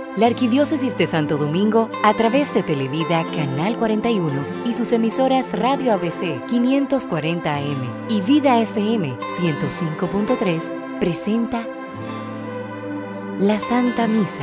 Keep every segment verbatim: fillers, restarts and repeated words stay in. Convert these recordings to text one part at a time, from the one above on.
La Arquidiócesis de Santo Domingo, a través de Televida Canal cuarenta y uno y sus emisoras Radio A B C quinientos cuarenta A M y Vida F M ciento cinco punto tres, presenta la Santa Misa.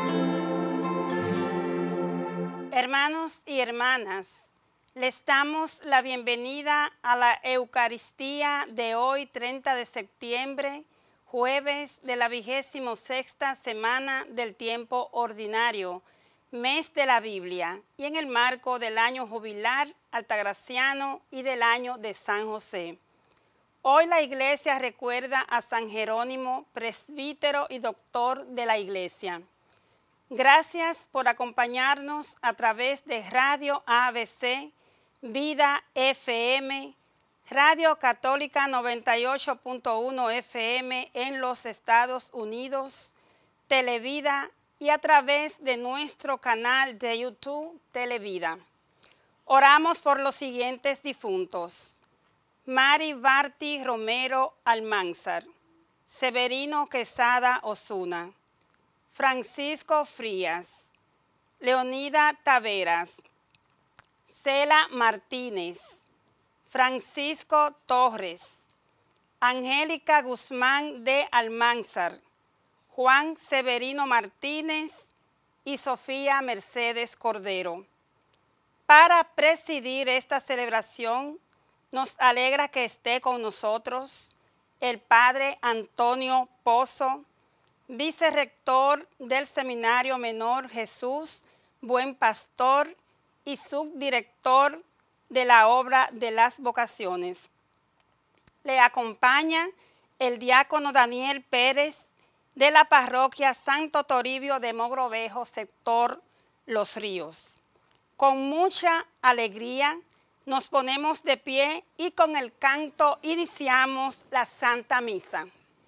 Hermanos y hermanas, les damos la bienvenida a la Eucaristía de hoy, treinta de septiembre, jueves de la vigésimo sexta semana del tiempo ordinario, mes de la Biblia, y en el marco del año jubilar altagraciano y del año de San José. Hoy la Iglesia recuerda a San Jerónimo, presbítero y doctor de la Iglesia. Gracias por acompañarnos a través de Radio A B C, Vida F M, Radio Católica noventa y ocho punto uno F M en los Estados Unidos, Televida y a través de nuestro canal de YouTube Televida. Oramos por los siguientes difuntos: Mari Barti Romero Almanzar, Severino Quesada Osuna, Francisco Frías, Leonida Taveras, Cela Martínez, Francisco Torres, Angélica Guzmán de Almanzar, Juan Severino Martínez y Sofía Mercedes Cordero. Para presidir esta celebración, nos alegra que esté con nosotros el Padre Antonio Pozo, vicerrector del Seminario Menor Jesús Buen Pastor y subdirector de la obra de las vocaciones. Le acompaña el diácono Daniel Pérez de la parroquia Santo Toribio de Mogrovejo, sector Los Ríos. Con mucha alegría nos ponemos de pie y con el canto iniciamos la Santa Misa.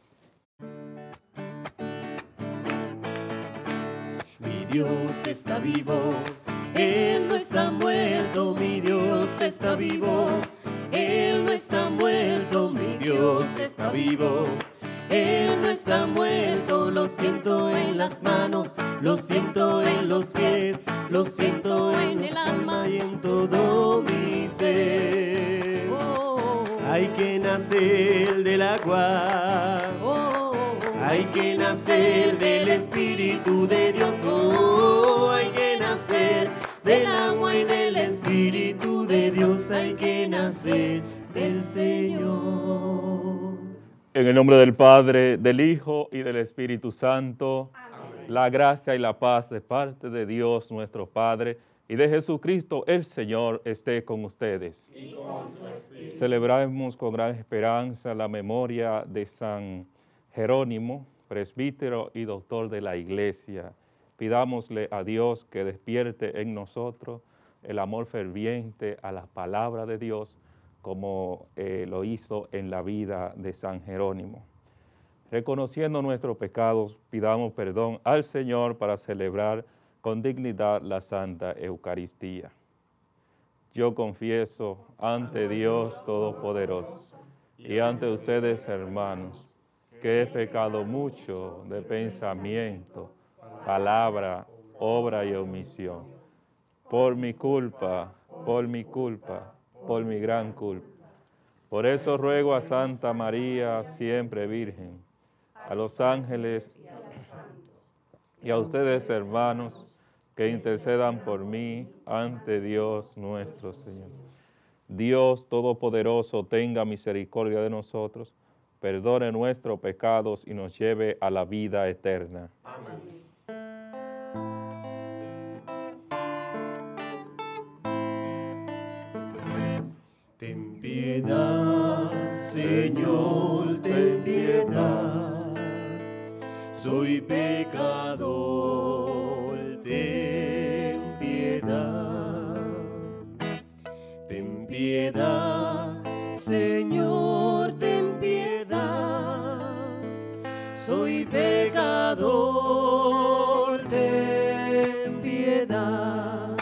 Mi Dios está vivo, Él no está muerto, mi Dios está vivo, Él no está muerto, mi Dios está vivo, Él no está muerto, lo siento en las manos, lo siento en los pies, lo siento en el alma y en todo mi ser. Hay que nacer del agua, hay que nacer del Espíritu de Dios, oh, hay que nacer del agua y del Espíritu de Dios, hay que nacer del Señor. En el nombre del Padre, del Hijo y del Espíritu Santo, amén. La gracia y la paz de parte de Dios nuestro Padre y de Jesucristo el Señor esté con ustedes. Y con tu espíritu. Celebramos con gran esperanza la memoria de San Jerónimo, presbítero y doctor de la Iglesia. Pidámosle a Dios que despierte en nosotros el amor ferviente a la palabra de Dios, como eh, lo hizo en la vida de San Jerónimo. Reconociendo nuestros pecados, pidamos perdón al Señor para celebrar con dignidad la Santa Eucaristía. Yo confieso ante Dios Todopoderoso y ante ustedes, hermanos, que he pecado mucho de pensamiento, palabra, obra y omisión. Por mi culpa, por mi culpa, por mi gran culpa. Por eso ruego a Santa María, siempre Virgen, a los ángeles y a ustedes, hermanos, que intercedan por mí ante Dios nuestro Señor. Dios Todopoderoso tenga misericordia de nosotros, perdone nuestros pecados y nos lleve a la vida eterna. Amén. Ten piedad, Señor, ten piedad, soy pecador, ten piedad, ten piedad, Señor, ten piedad, soy pecador, ten piedad,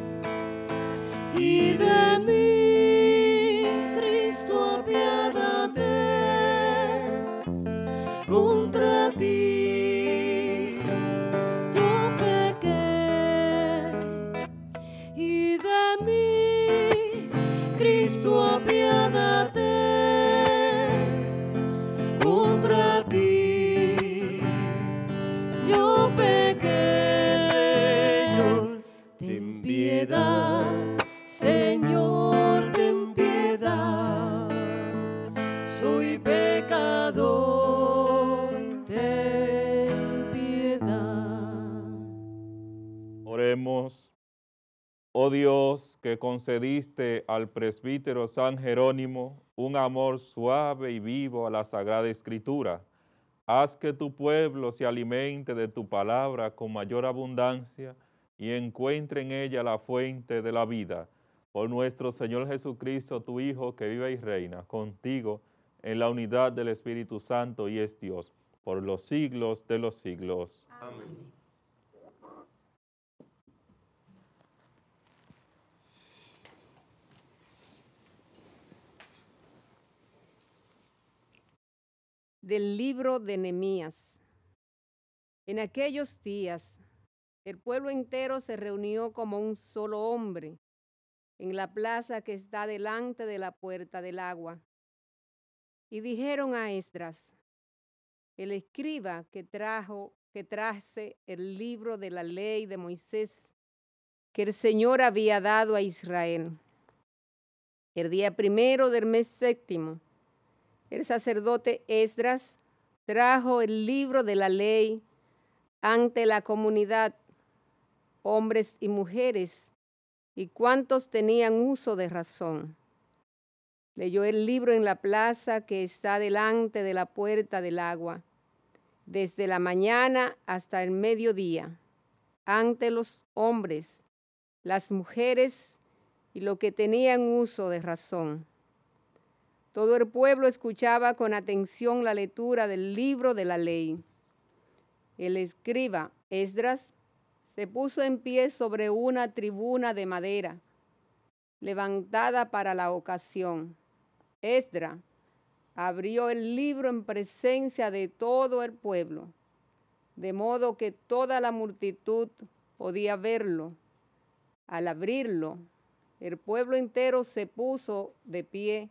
y de mí, Cristo, apiádate, contra ti yo peco. piedad, Señor, ten piedad. Soy pecador, ten piedad. Oremos. Oh Dios, que concediste al presbítero San Jerónimo un amor suave y vivo a la Sagrada Escritura, haz que tu pueblo se alimente de tu palabra con mayor abundancia y encuentre en ella la fuente de la vida. Por nuestro Señor Jesucristo, tu Hijo, que vive y reina contigo en la unidad del Espíritu Santo y es Dios, por los siglos de los siglos. Amén. Del libro de Nehemías. En aquellos días, el pueblo entero se reunió como un solo hombre en la plaza que está delante de la puerta del agua. Y dijeron a Esdras, el escriba que trajo, que traje el libro de la ley de Moisés, que el Señor había dado a Israel. El día primero del mes séptimo, el sacerdote Esdras trajo el libro de la ley ante la comunidad, hombres y mujeres, y cuantos tenían uso de razón. Leyó el libro en la plaza que está delante de la puerta del agua, desde la mañana hasta el mediodía, ante los hombres, las mujeres y los que tenían uso de razón. Todo el pueblo escuchaba con atención la lectura del libro de la ley. El escriba Esdras se puso en pie sobre una tribuna de madera, levantada para la ocasión. Esdras abrió el libro en presencia de todo el pueblo, de modo que toda la multitud podía verlo. Al abrirlo, el pueblo entero se puso de pie.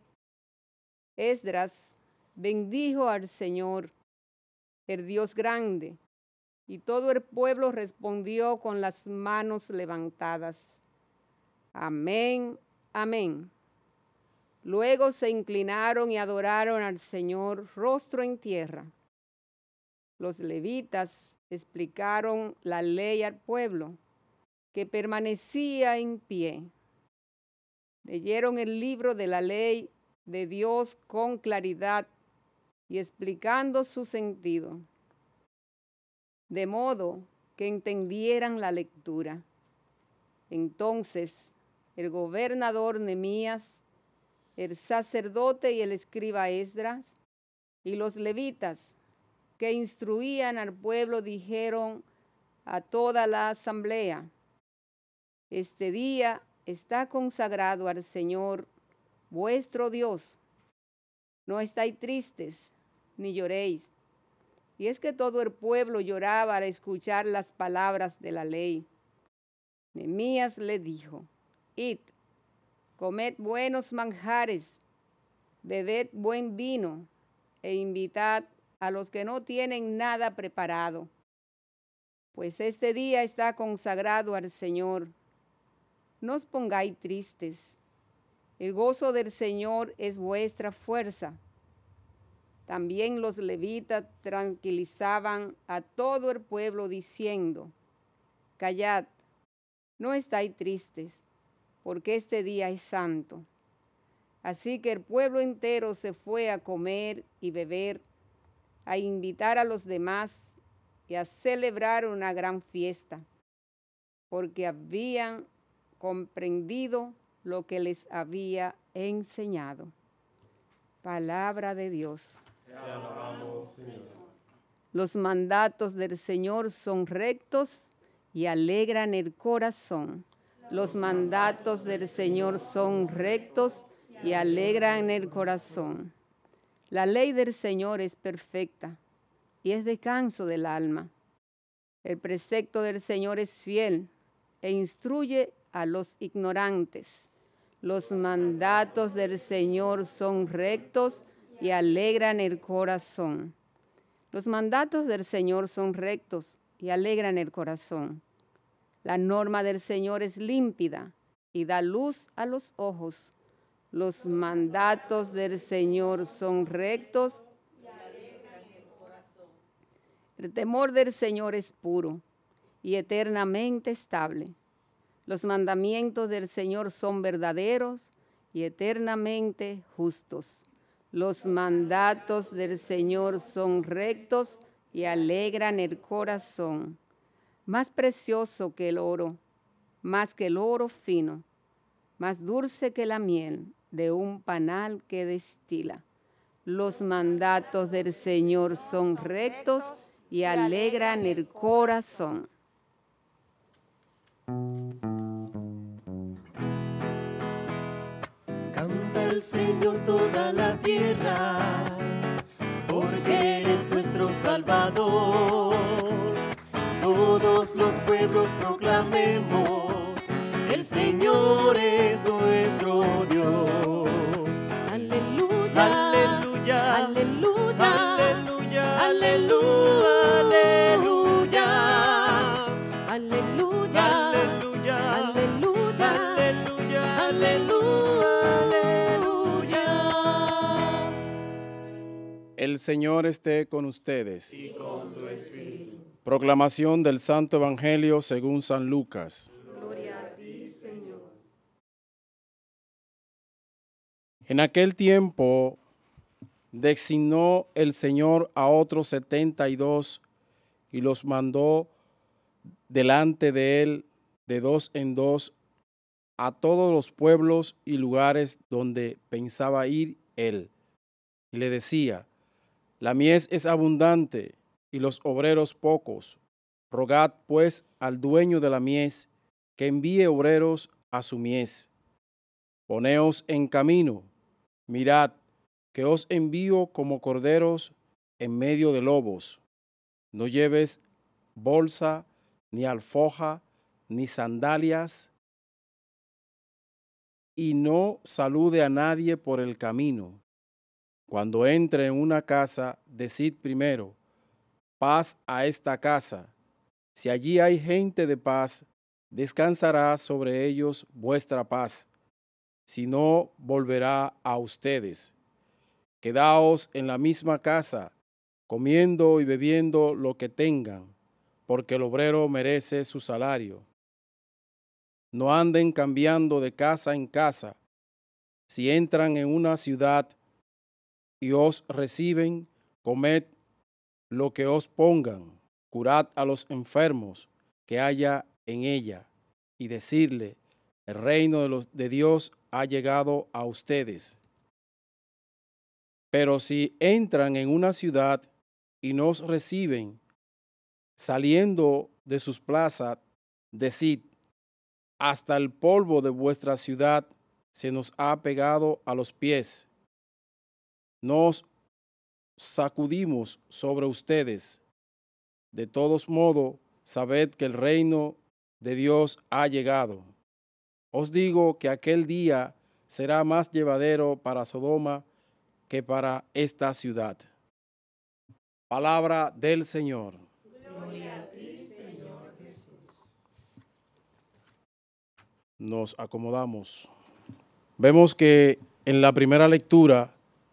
Esdras bendijo al Señor, el Dios grande, y todo el pueblo respondió con las manos levantadas. Amén, amén. Luego se inclinaron y adoraron al Señor rostro en tierra. Los levitas explicaron la ley al pueblo, que permanecía en pie. Leyeron el libro de la ley de Dios con claridad y explicando su sentido, de modo que entendieran la lectura. Entonces el gobernador Nehemías, el sacerdote y el escriba Esdras y los levitas que instruían al pueblo dijeron a toda la asamblea: este día está consagrado al Señor vuestro Dios. No estáis tristes, ni lloréis. Y es que todo el pueblo lloraba al escuchar las palabras de la ley. Nehemías le dijo: id, comed buenos manjares, bebed buen vino, e invitad a los que no tienen nada preparado, pues este día está consagrado al Señor. No os pongáis tristes. El gozo del Señor es vuestra fuerza. También los levitas tranquilizaban a todo el pueblo diciendo: callad, no estáis tristes, porque este día es santo. Así que el pueblo entero se fue a comer y beber, a invitar a los demás y a celebrar una gran fiesta, porque habían comprendido lo que les había enseñado. Palabra de Dios. Te alabamos, Señor. Los mandatos del Señor son rectos y alegran el corazón. Los mandatos del Señor son rectos y alegran el corazón. La ley del Señor es perfecta y es descanso del alma. El precepto del Señor es fiel e instruye a los ignorantes. Los mandatos del Señor son rectos y alegran el corazón. Los mandatos del Señor son rectos y alegran el corazón. La norma del Señor es límpida y da luz a los ojos. Los mandatos del Señor son rectos. El temor del Señor es puro y eternamente estable. Los mandamientos del Señor son verdaderos y eternamente justos. Los mandatos del Señor son rectos y alegran el corazón. Más precioso que el oro, más que el oro fino, más dulce que la miel de un panal que destila. Los mandatos del Señor son rectos y alegran el corazón. Canta el Señor toda la tierra, porque Él es nuestro Salvador. Todos los pueblos proclamemos, el Señor es nuestro Dios. Aleluya, aleluya, aleluya, aleluya, aleluya, aleluya, aleluya, aleluya, aleluya, aleluya. El Señor esté con ustedes. Y con tu espíritu. Proclamación del Santo Evangelio según San Lucas. Gloria a ti, Señor. En aquel tiempo designó el Señor a otros setenta y dos y los mandó delante de él de dos en dos a todos los pueblos y lugares donde pensaba ir él. Y le decía: la mies es abundante y los obreros pocos. Rogad pues al dueño de la mies que envíe obreros a su mies. Poneos en camino, mirad que os envío como corderos en medio de lobos. No lleves bolsa, ni alforja, ni sandalias, y no salude a nadie por el camino. Cuando entre en una casa, decid primero: paz a esta casa. Si allí hay gente de paz, descansará sobre ellos vuestra paz. Si no, volverá a ustedes. Quedaos en la misma casa, comiendo y bebiendo lo que tengan, porque el obrero merece su salario. No anden cambiando de casa en casa. Si entran en una ciudad y os reciben, comed lo que os pongan, curad a los enfermos que haya en ella, y decirle: el reino de, los, de Dios ha llegado a ustedes. Pero si entran en una ciudad y nos reciben, saliendo de sus plazas, decid: hasta el polvo de vuestra ciudad se nos ha pegado a los pies. Nos sacudimos sobre ustedes. De todos modos, sabed que el reino de Dios ha llegado. Os digo que aquel día será más llevadero para Sodoma que para esta ciudad. Palabra del Señor. Gloria a ti, Señor Jesús. Nos acomodamos. Vemos que en la primera lectura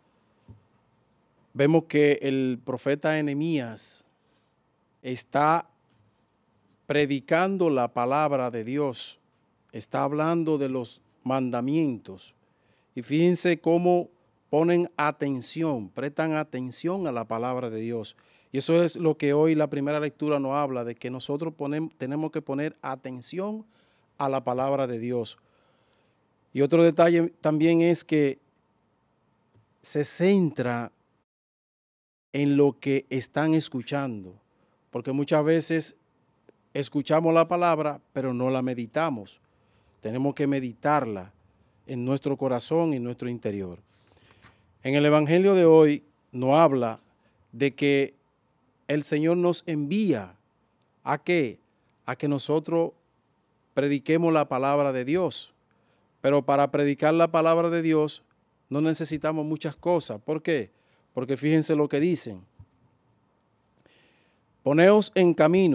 vemos que el profeta Nehemías está predicando la palabra de Dios, está hablando de los mandamientos. Y fíjense cómo ponen atención, prestan atención a la palabra de Dios. Y eso es lo que hoy la primera lectura nos habla, de que nosotros ponemos, tenemos que poner atención a la palabra de Dios. Y otro detalle también es que se centra en lo que están escuchando, porque muchas veces escuchamos la palabra, pero no la meditamos. Tenemos que meditarla en nuestro corazón y en nuestro interior. En el Evangelio de hoy nos habla de que el Señor nos envía ¿a qué? A que nosotros prediquemos la palabra de Dios. Pero para predicar la palabra de Dios no necesitamos muchas cosas. ¿Por qué? Porque fíjense lo que dicen. Poneos en camino,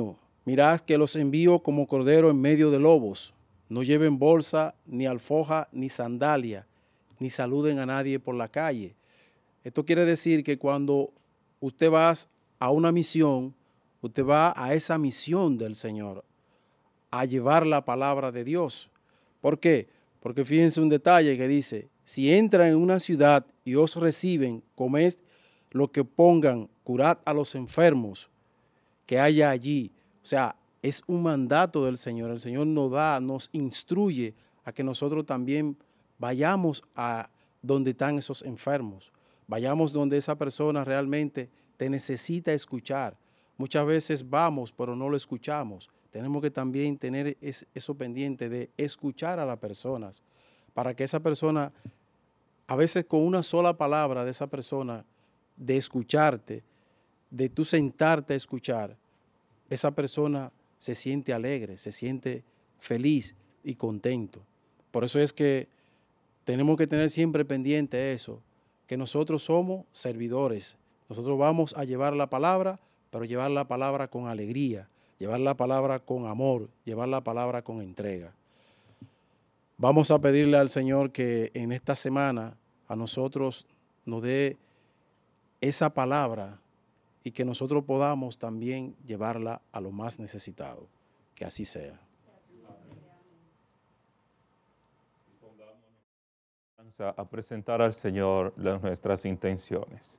Mirad que los envío como cordero en medio de lobos. No lleven bolsa, ni alforja, ni sandalia, ni saluden a nadie por la calle. Esto quiere decir que cuando usted va a una misión, usted va a esa misión del Señor, a llevar la palabra de Dios. ¿Por qué? Porque fíjense un detalle que dice, si entran en una ciudad y os reciben, comed lo que pongan, curad a los enfermos que haya allí. O sea, es un mandato del Señor. El Señor nos da, nos instruye a que nosotros también vayamos a donde están esos enfermos. Vayamos donde esa persona realmente te necesita escuchar. Muchas veces vamos, pero no lo escuchamos. Tenemos que también tener eso pendiente de escuchar a las personas, para que esa persona, a veces con una sola palabra de esa persona, de escucharte, de tú sentarte a escuchar, esa persona se siente alegre, se siente feliz y contento. Por eso es que tenemos que tener siempre pendiente eso, que nosotros somos servidores. Nosotros vamos a llevar la palabra, pero llevar la palabra con alegría, llevar la palabra con amor, llevar la palabra con entrega. Vamos a pedirle al Señor que en esta semana a nosotros nos dé esa palabra y que nosotros podamos también llevarla a los más necesitados. Que así sea. A presentar al Señor las nuestras intenciones.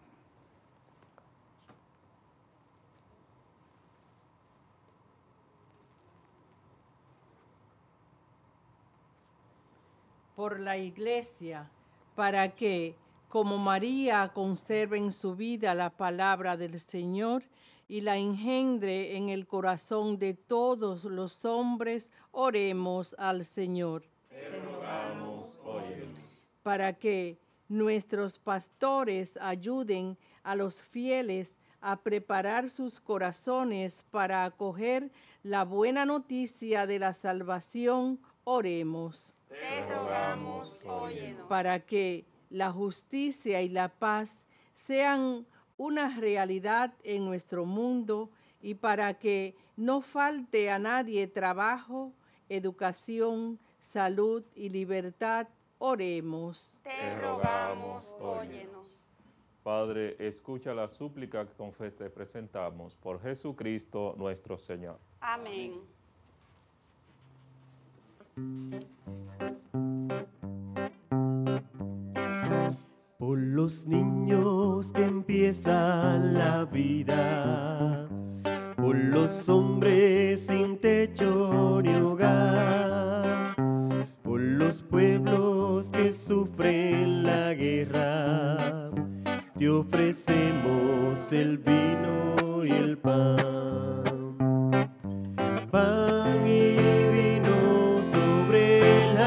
Por la Iglesia, para que, como María, conserve en su vida la palabra del Señor y la engendre en el corazón de todos los hombres, oremos al Señor. Te rogamos, óyenos. Para que nuestros pastores ayuden a los fieles a preparar sus corazones para acoger la buena noticia de la salvación, oremos. Te rogamos, óyenos. Para que la justicia y la paz sean una realidad en nuestro mundo y para que no falte a nadie trabajo, educación, salud y libertad, oremos. Te rogamos, óyenos. Padre, escucha la súplica que con fe te presentamos por Jesucristo nuestro Señor. Amén. Por los niños que empiezan la vida, por los hombres sin techo ni hogar, por los pueblos que sufren la guerra, te ofrecemos el vino y el pan. Pan y vino sobre el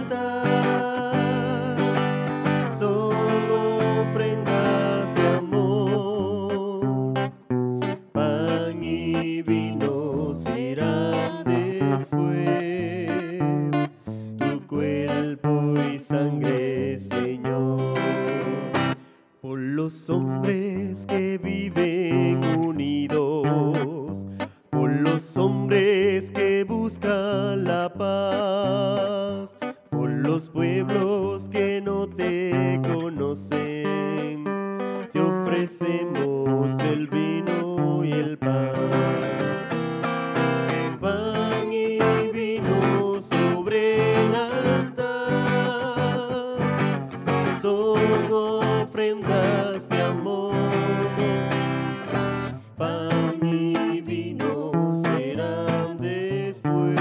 altar, son ofrendas de amor. Pan y vino serán después tu cuerpo y sangre, Señor. Por los hombres que viven unidos, por los hombres que buscan la paz, por los pueblos que no te conocen, te ofrecemos el vino y el pan. Pan y vino sobre el altar, son ofrendas de amor. Pan y vino serán después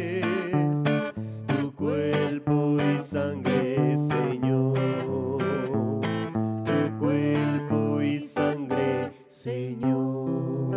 tu cuerpo y sangre, Señor. Tu cuerpo y sangre, Señor.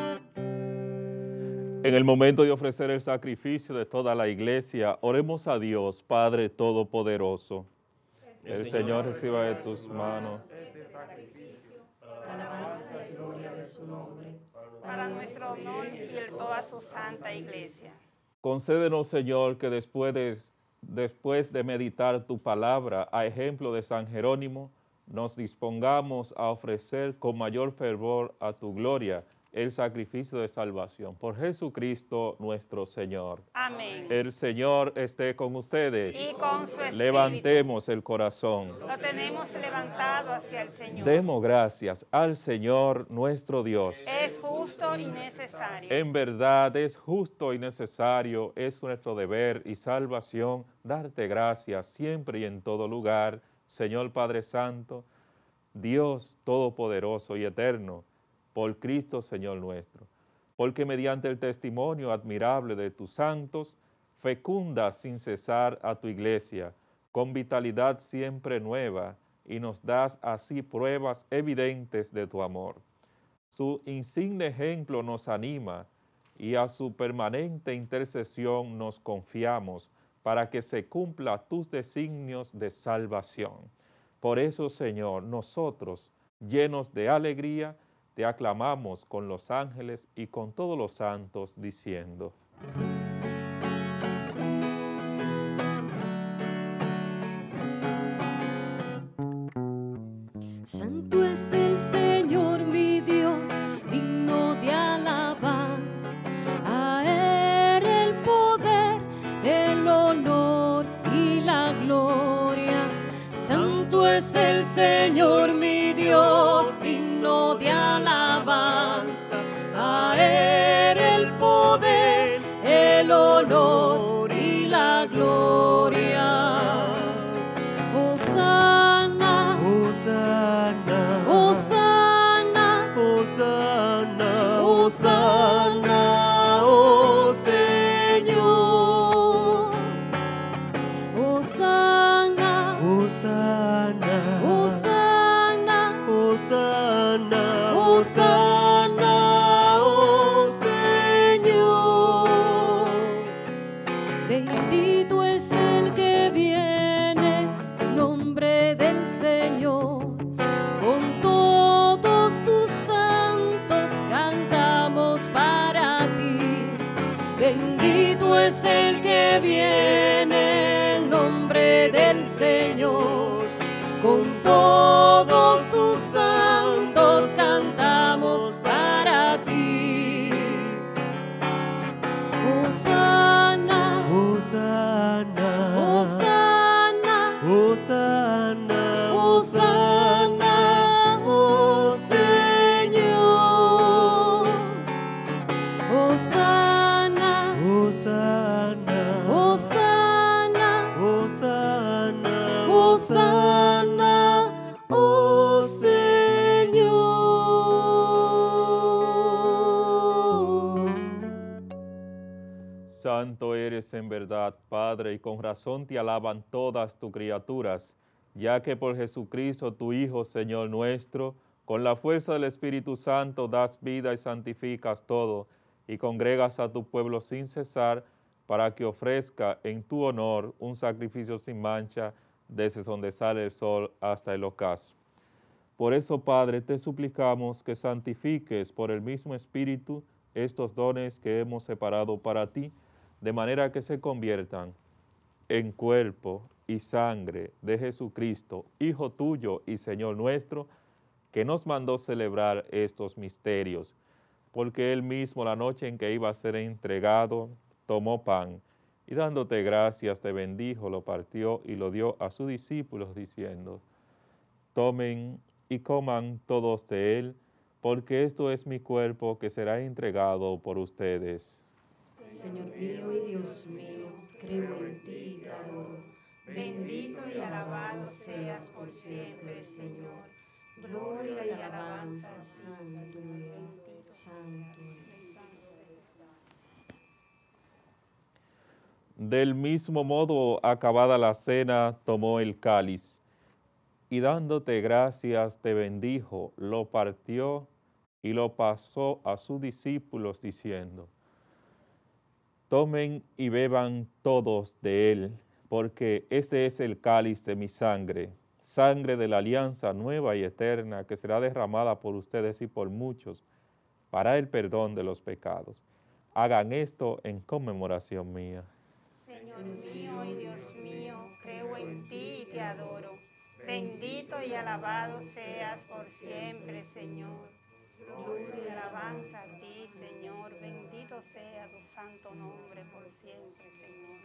En el momento de ofrecer el sacrificio de toda la iglesia, oremos a Dios, Padre Todopoderoso. El Señor reciba de tus manos alabanza y gloria de su nombre, para nuestro honor y el de toda su santa iglesia. Concédenos, Señor, que después de, después de meditar tu palabra, a ejemplo de San Jerónimo, nos dispongamos a ofrecer con mayor fervor a tu gloria el sacrificio de salvación. Por Jesucristo nuestro Señor. Amén. El Señor esté con ustedes. Y con su espíritu. Levantemos el corazón. Lo tenemos levantado hacia el Señor. Demos gracias al Señor nuestro Dios. Es justo y necesario. En verdad es justo y necesario, es nuestro deber y salvación darte gracias siempre y en todo lugar, Señor Padre Santo, Dios Todopoderoso y Eterno, por Cristo Señor nuestro, porque mediante el testimonio admirable de tus santos, fecundas sin cesar a tu iglesia, con vitalidad siempre nueva, y nos das así pruebas evidentes de tu amor. Su insigne ejemplo nos anima, y a su permanente intercesión nos confiamos, para que se cumpla tus designios de salvación. Por eso, Señor, nosotros, llenos de alegría, te aclamamos con los ángeles y con todos los santos, diciendo: Santo es el Señor mi Dios, digno de alabanza. A Él el poder, el honor y la gloria. Santo es el Señor mi Dios, digno de alabanza. A Él el poder, el honor y la gloria. Hosana, Hosana, Hosana, Hosana, Hosana, oh Señor. Hosana, Hosana, Hosana, Hosana, Hosana, oh Señor. Bendito es el que viene en nombre del Señor. Con todos tus santos cantamos para ti. Bendito es el que viene en nombre del Señor. Con todos tus santos cantamos para ti. Hosana, Hosana, Hosana, Hosana, Hosana, oh Señor. Hosana, Hosana, Hosana, Hosana, Hosana, oh Señor. Santo eres en verdad, Padre, y con razón te alaban todas tus criaturas, ya que por Jesucristo, tu Hijo, Señor nuestro, con la fuerza del Espíritu Santo das vida y santificas todo, y congregas a tu pueblo sin cesar, para que ofrezca en tu honor un sacrificio sin mancha, desde donde sale el sol hasta el ocaso. Por eso, Padre, te suplicamos que santifiques por el mismo Espíritu estos dones que hemos separado para ti, de manera que se conviertan en cuerpo y sangre de Jesucristo, Hijo tuyo y Señor nuestro, que nos mandó celebrar estos misterios, porque Él mismo, la noche en que iba a ser entregado, tomó pan, y dándote gracias te bendijo, lo partió y lo dio a sus discípulos, diciendo: tomen y coman todos de él, porque esto es mi cuerpo que será entregado por ustedes. Señor mío y Dios mío, creo en ti y te adoro. Bendito y alabado seas por siempre, Señor. Gloria y alabanza, santo y santo. Del mismo modo, acabada la cena, tomó el cáliz, y dándote gracias te bendijo, lo partió y lo pasó a sus discípulos, diciendo: tomen y beban todos de él, porque este es el cáliz de mi sangre, sangre de la alianza nueva y eterna, que será derramada por ustedes y por muchos, para el perdón de los pecados. Hagan esto en conmemoración mía. Señor mío y Dios mío, creo en ti y te adoro. Bendito y alabado seas por siempre, Señor. Gloria y alabanza a ti, Señor. Bendito sea tu santo nombre por siempre, Señor.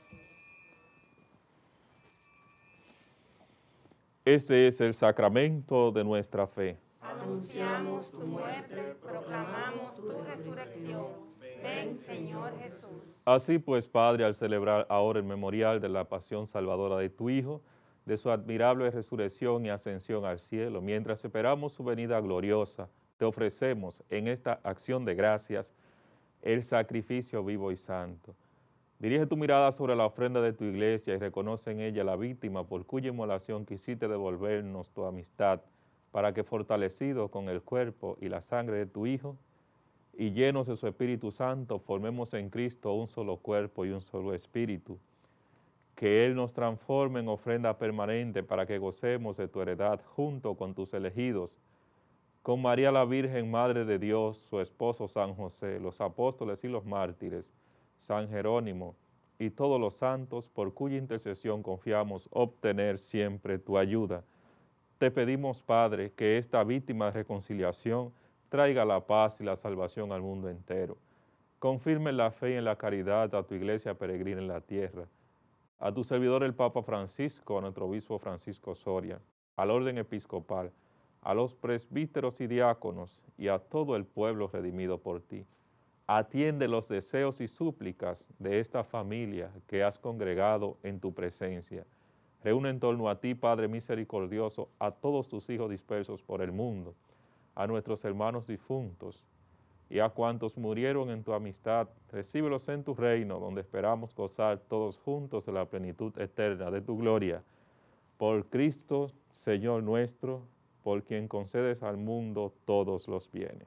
Ese es el sacramento de nuestra fe. Anunciamos tu muerte, proclamamos tu resurrección. Ven, Señor Jesús. Así pues, Padre, al celebrar ahora el memorial de la pasión salvadora de tu Hijo, de su admirable resurrección y ascensión al cielo, mientras esperamos su venida gloriosa, te ofrecemos en esta acción de gracias el sacrificio vivo y santo. Dirige tu mirada sobre la ofrenda de tu iglesia y reconoce en ella la víctima por cuya inmolación quisiste devolvernos tu amistad, para que fortalecidos con el cuerpo y la sangre de tu Hijo y llenos de su Espíritu Santo, formemos en Cristo un solo cuerpo y un solo espíritu. Que Él nos transforme en ofrenda permanente para que gocemos de tu heredad junto con tus elegidos, con María la Virgen, Madre de Dios, su esposo San José, los apóstoles y los mártires, San Jerónimo y todos los santos, por cuya intercesión confiamos obtener siempre tu ayuda. Te pedimos, Padre, que esta víctima de reconciliación traiga la paz y la salvación al mundo entero. Confirme la fe y en la caridad a tu iglesia peregrina en la tierra, a tu servidor el Papa Francisco, a nuestro obispo Francisco Soria, al orden episcopal, a los presbíteros y diáconos y a todo el pueblo redimido por ti. Atiende los deseos y súplicas de esta familia que has congregado en tu presencia. Reúne en torno a ti, Padre misericordioso, a todos tus hijos dispersos por el mundo, a nuestros hermanos difuntos y a cuantos murieron en tu amistad. Recíbelos en tu reino, donde esperamos gozar todos juntos de la plenitud eterna de tu gloria. Por Cristo, Señor nuestro, por quien concedes al mundo todos los bienes.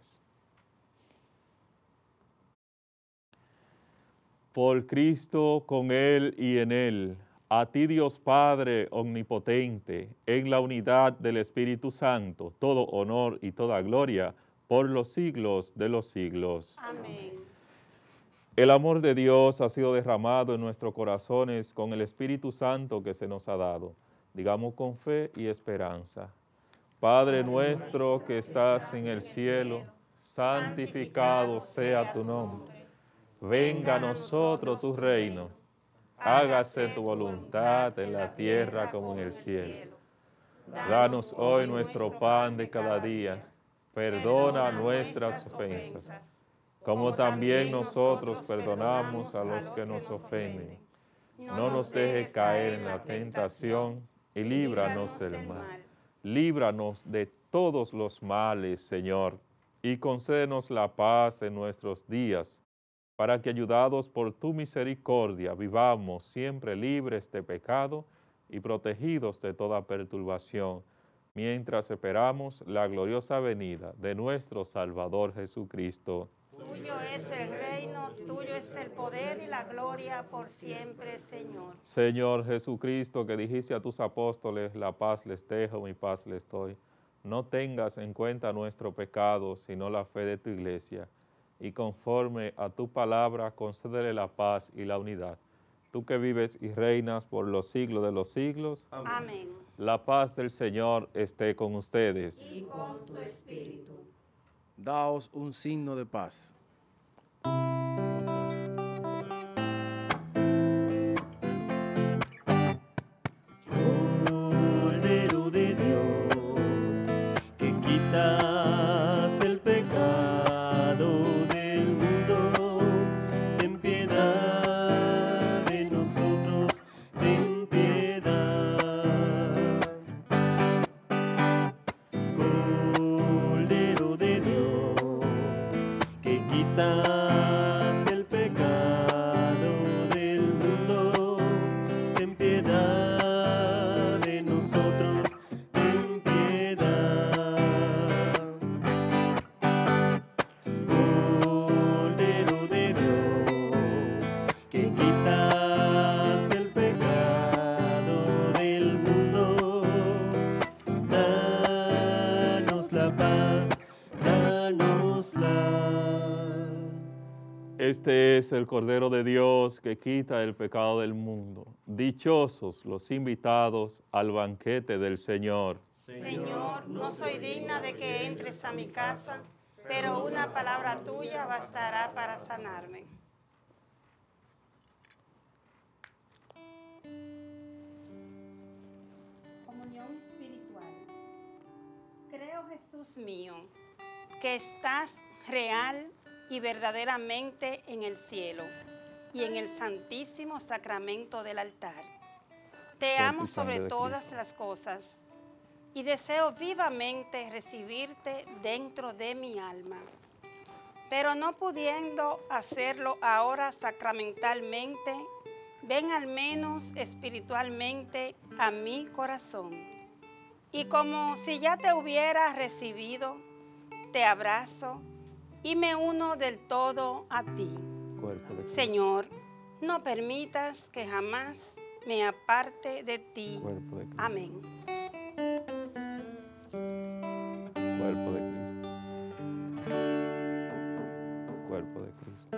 Por Cristo, con Él y en Él, a ti Dios Padre omnipotente, en la unidad del Espíritu Santo, todo honor y toda gloria por los siglos de los siglos. Amén. El amor de Dios ha sido derramado en nuestros corazones con el Espíritu Santo que se nos ha dado. Digamos con fe y esperanza. Padre nuestro que estás en el cielo, santificado sea tu nombre. Venga a nosotros tu reino. Hágase tu voluntad en la tierra como en el cielo. Danos hoy nuestro pan de cada día. Perdona nuestras ofensas, como también nosotros perdonamos a los que nos ofenden. No nos dejes caer en la tentación y líbranos del mal. Líbranos de todos los males, Señor, y concédenos la paz en nuestros días, para que, ayudados por tu misericordia, vivamos siempre libres de pecado y protegidos de toda perturbación, mientras esperamos la gloriosa venida de nuestro Salvador Jesucristo. Tuyo es el reino, tuyo es el poder y la gloria por siempre, Señor. Señor Jesucristo, que dijiste a tus apóstoles, la paz les dejo, mi paz les doy, no tengas en cuenta nuestro pecado, sino la fe de tu iglesia, y conforme a tu palabra, concédele la paz y la unidad. Tú que vives y reinas por los siglos de los siglos. Amén. La paz del Señor esté con ustedes. Y con tu espíritu. Daos un signo de paz. Cordero de Dios, que quitas el pecado del mundo, ten piedad de nosotros, ten piedad. Cordero de Dios, que quitas el pecado del mundo, ten piedad de nosotros, ten piedad. Cordero de Dios, que quitas el pecado del mundo, danos la paz, danosla. Este es el Cordero de Dios que quita el pecado del mundo. Dichosos los invitados al banquete del Señor. Señor, no soy digna de que entres a mi casa, pero una palabra tuya bastará para sanarme. Comunión espiritual. Creo, Jesús mío, que estás real y verdaderamente en el cielo y en el santísimo sacramento del altar. Te amo sobre todas las cosas y deseo vivamente recibirte dentro de mi alma. Pero no pudiendo hacerlo ahora sacramentalmente, ven al menos espiritualmente a mi corazón. Y como si ya te hubiera recibido, te abrazo y me uno del todo a ti. Señor, no permitas que jamás me aparte de ti. Amén. Cuerpo de Cristo. Cuerpo de Cristo.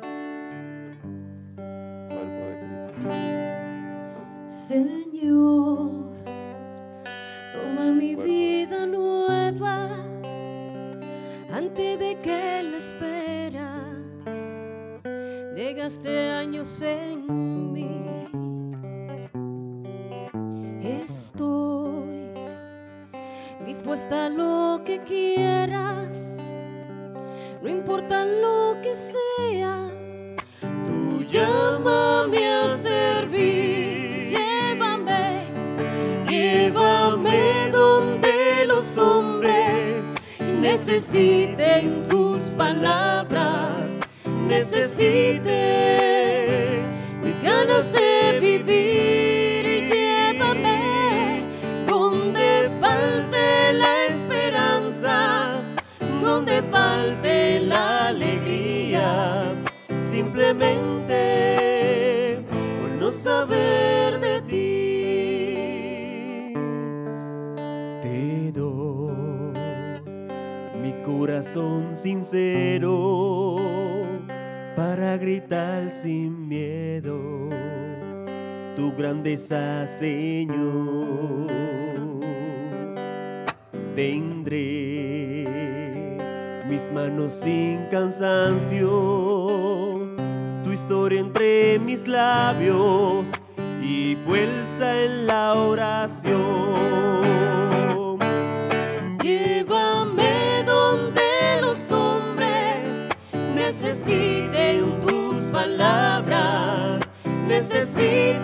Cuerpo de Cristo. Señor, toma mi vida nueva antes de que la espera de gaste años en mí. Estoy dispuesta a lo que quieras, no importa lo que sea. Tú llámame a servir, llévame, llévame donde los hombres necesiten tus palabras, necesiten mis ganas de vivir. Llévame donde falte la esperanza, donde falte la alegría, simplemente por no saber de ti. Te doy mi corazón sincero para gritar sin miedo tu grandeza, Señor. Tendré mis manos sin cansancio, tu historia entre mis labios y fuerza en la oración. Llévame donde los hombres necesiten tus palabras, necesiten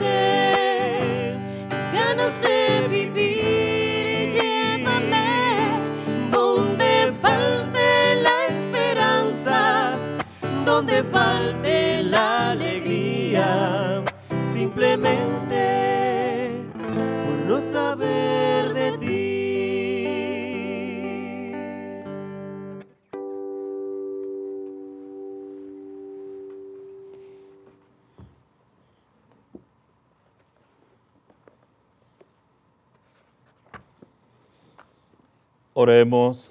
ganas de vivir. Llévame donde falte la esperanza, donde falte la alegría, simplemente por no saber de ti. Oremos.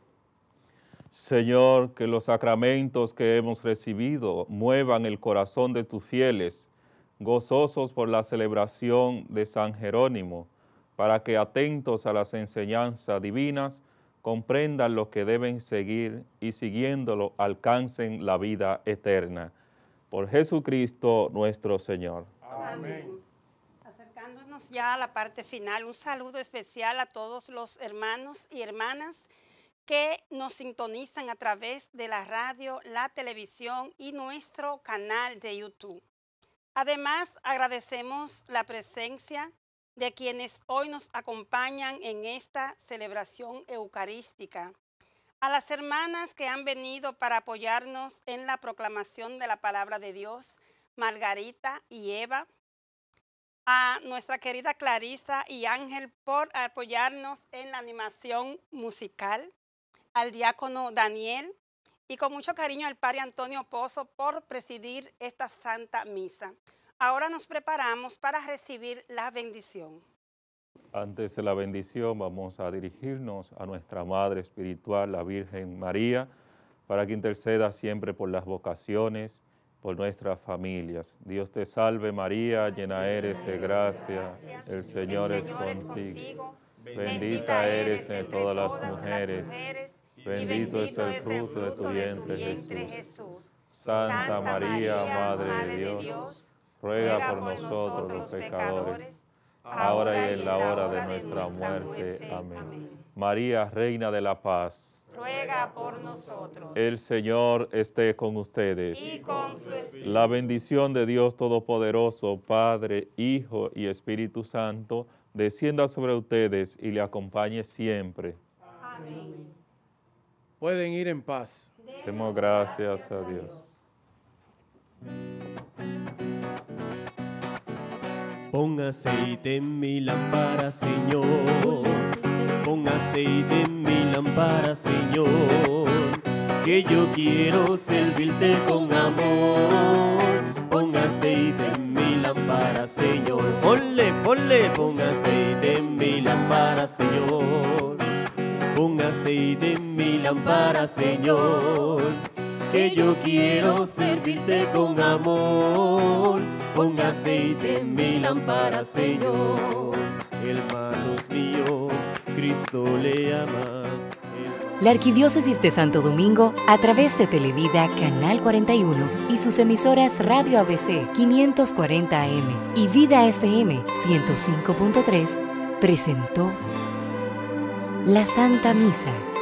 Señor, que los sacramentos que hemos recibido muevan el corazón de tus fieles, gozosos por la celebración de San Jerónimo, para que atentos a las enseñanzas divinas, comprendan lo que deben seguir y siguiéndolo alcancen la vida eterna. Por Jesucristo nuestro Señor. Amén. Acercándonos ya a la parte final, un saludo especial a todos los hermanos y hermanas que nos sintonizan a través de la radio, la televisión y nuestro canal de YouTube. Además, agradecemos la presencia de quienes hoy nos acompañan en esta celebración eucarística. A las hermanas que han venido para apoyarnos en la proclamación de la palabra de Dios, Margarita y Eva. A nuestra querida Clarisa y Ángel por apoyarnos en la animación musical. Al diácono Daniel y con mucho cariño al padre Antonio Pozo por presidir esta Santa Misa. Ahora nos preparamos para recibir la bendición. Antes de la bendición vamos a dirigirnos a nuestra Madre Espiritual, la Virgen María, para que interceda siempre por las vocaciones, por nuestras familias. Dios te salve María, llena eres de gracia, el Señor es contigo. Bendita eres entre todas las mujeres, Bendito es el fruto de tu vientre, Jesús. Santa María, Madre de Dios, ruega por nosotros los pecadores, ahora y en la hora de nuestra muerte. Amén. María, Reina de la Paz, ruega por nosotros. El Señor esté con ustedes. Y con su espíritu. La bendición de Dios Todopoderoso, Padre, Hijo y Espíritu Santo, descienda sobre ustedes y le acompañe siempre. Amén. Pueden ir en paz. Demos gracias a Dios. Pon aceite en mi lámpara, Señor. Pon aceite en mi lámpara, Señor. Que yo quiero servirte con amor. Pon aceite en mi lámpara, Señor. Ponle, ponle, pon aceite en mi lámpara, Señor. Pon aceite en mi lámpara, Señor. Que yo quiero servirte con amor. Pon aceite en mi lámpara, Señor. Hermanos míos, Cristo le ama. La Arquidiócesis de Santo Domingo, a través de Televida Canal cuarenta y uno y sus emisoras Radio A B C quinientos cuarenta A M y Vida F M ciento cinco punto tres, presentó la Santa Misa.